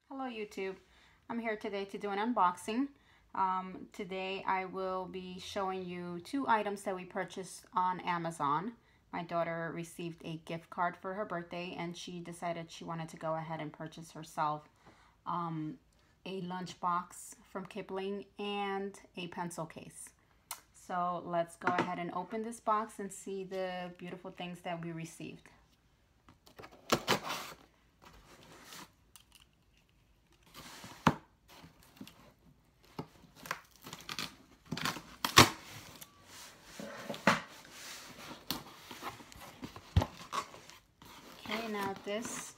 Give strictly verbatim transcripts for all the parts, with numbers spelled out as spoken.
Hello YouTube, I'm here today to do an unboxing. Um, today I will be showing you two items that we purchased on Amazon. My daughter received a gift card for her birthday and she decided she wanted to go ahead and purchase herself um, a lunchbox from Kipling and a pencil case. So let's go ahead and open this box and see the beautiful things that we received. Okay, now this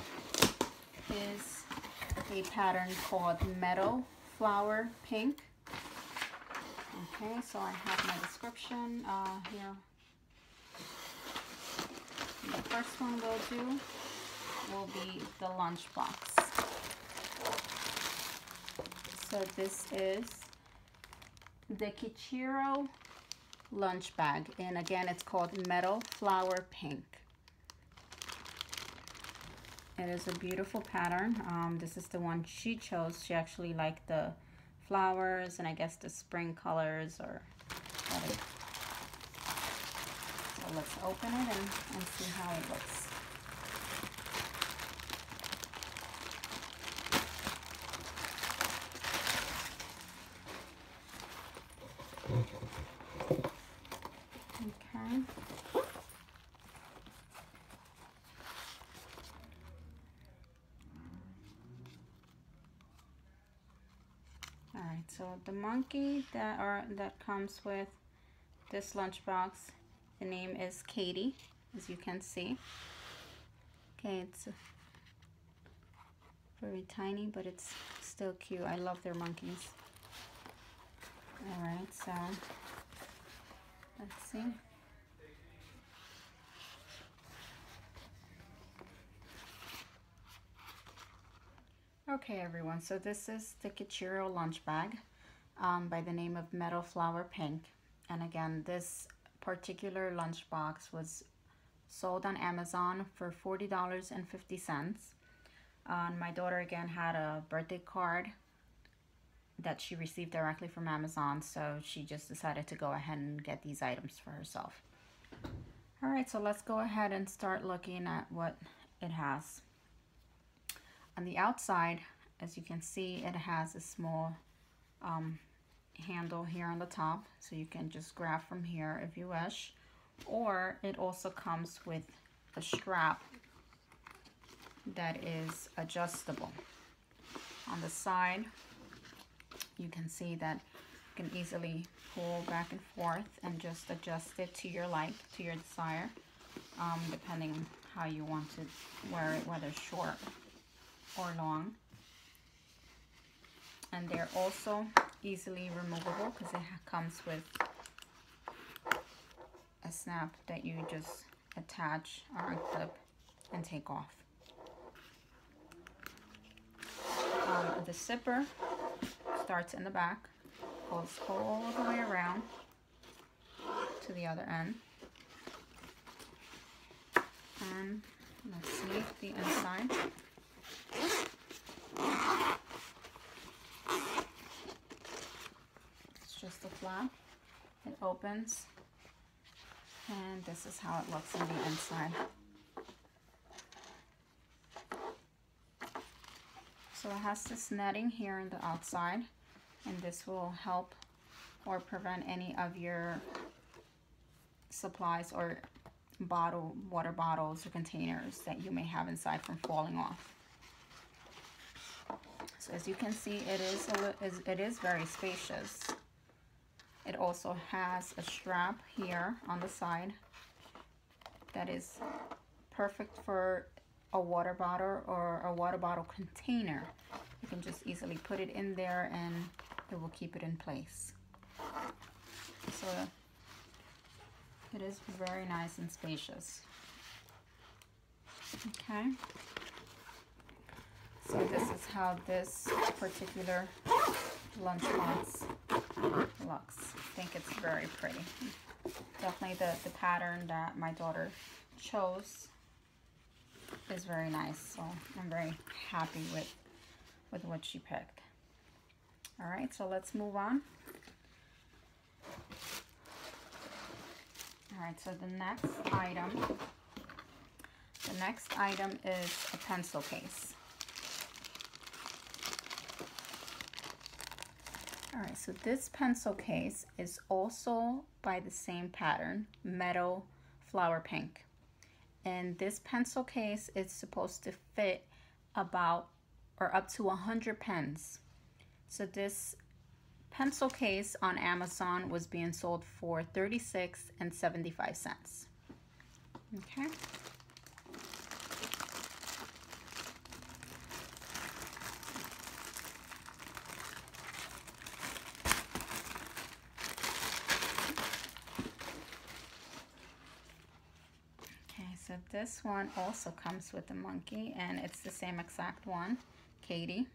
is a pattern called Meadow Flower Pink. Okay, so I have my description uh, here. The first one we'll do will be the lunchbox. So this is the Kichirou lunch bag, and again it's called Meadow Flower Pink. It is a beautiful pattern. Um, this is the one she chose. She actually liked the flowers and I guess the spring colors or whatever. So let's open it and, and see how it looks. Okay. Alright, so the monkey that are that comes with this lunchbox, the name is Katie, as you can see. Okay, it's very tiny, but it's still cute. I love their monkeys. Alright, so let's see. Okay everyone, so this is the Kichirou lunch bag um, by the name of Meadow Flower Pink. And again, this particular lunch box was sold on Amazon for forty dollars and fifty cents. Um, my daughter again had a birthday card that she received directly from Amazon, so she just decided to go ahead and get these items for herself. Alright, so let's go ahead and start looking at what it has. On the outside, as you can see, it has a small um, handle here on the top, so you can just grab from here if you wish. Or it also comes with a strap that is adjustable. On the side, you can see that you can easily pull back and forth and just adjust it to your like, to your desire, um, depending on how you want to wear it, whether short or long. And they're also easily removable because it comes with a snap that you just attach or unclip and take off. Um, the zipper starts in the back, goes all the way around to the other end. And let's see the inside. It's just a flap. It opens, and this is how it looks on the inside. So it has this netting here on the outside, and this will help or prevent any of your supplies or bottle, water bottles or containers that you may have inside from falling off. So as you can see, it is a, it is very spacious. It also has a strap here on the side that is perfect for a water bottle or a water bottle container. You can just easily put it in there and it will keep it in place. So it is very nice and spacious. Okay. So this is how this particular lunchbox looks. I think it's very pretty. Definitely the, the pattern that my daughter chose is very nice. So I'm very happy with with what she picked. All right, so let's move on. All right, so the next item, the next item is a pencil case. All right, so this pencil case is also by the same pattern, Meadow Flower Pink. And this pencil case is supposed to fit about or up to one hundred pens. So this pencil case on Amazon was being sold for thirty-six and seventy-five cents. Okay. So this one also comes with a monkey, and it's the same exact one, Katie.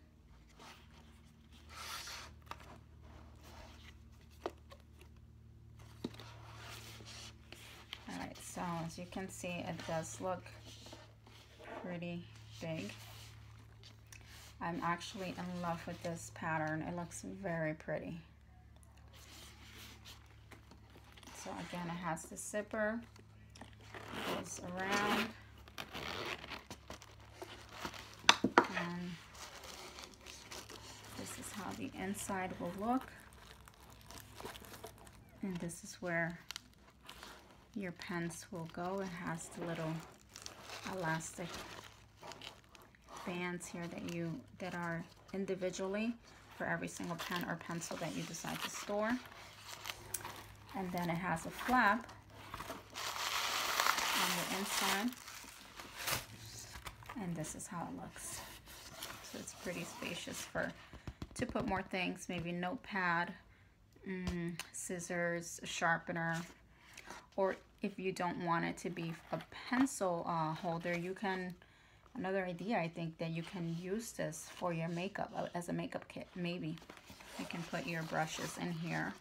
All right, so as you can see, it does look pretty big. I'm actually in love with this pattern. It looks very pretty. So again, it has the zipper. Goes around, and this is how the inside will look, and this is where your pens will go. It has the little elastic bands here that you that are individually for every single pen or pencil that you decide to store, and then it has a flap on the inside, and this is how it looks. So it's pretty spacious for to put more things, maybe notepad, mm, scissors, a sharpener, or if you don't want it to be a pencil uh, holder, you can, another idea I think, that you can use this for your makeup, uh, as a makeup kit. Maybe you can put your brushes in here.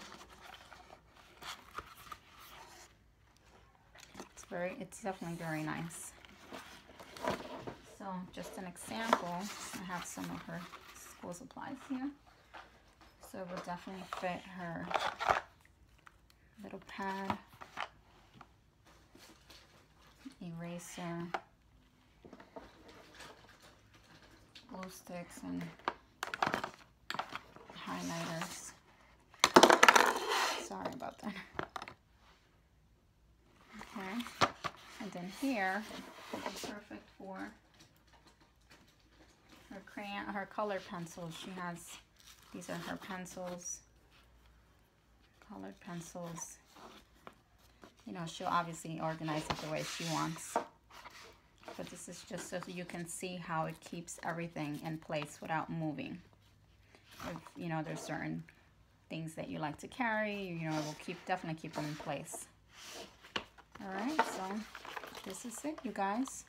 Very, it's definitely very nice. So just an example, I have some of her school supplies here. So it will definitely fit her little pad, eraser, glue sticks, and highlighters. Sorry about that. Okay, and then here, perfect for her crayon, her color pencils. She has, these are her pencils, colored pencils. You know, she'll obviously organize it the way she wants. But this is just so you can see how it keeps everything in place without moving. If, you know, there's certain things that you like to carry, you know, it will keep, definitely keep them in place. All right, so this is it, you guys.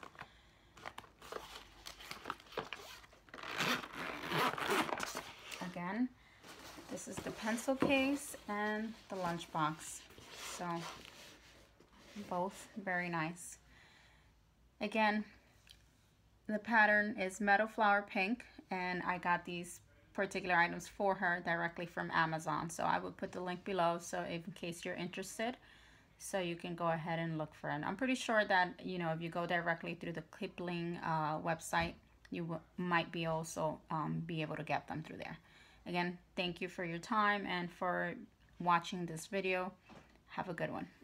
Again, this is the pencil case and the lunchbox. So both very nice. Again, the pattern is Meadow Flower Pink, and I got these particular items for her directly from Amazon. So I will put the link below, so in case you're interested, so you can go ahead and look for it. I'm pretty sure that, you know, if you go directly through the Kipling uh, website, you might be also um, be able to get them through there. Again, thank you for your time and for watching this video. Have a good one.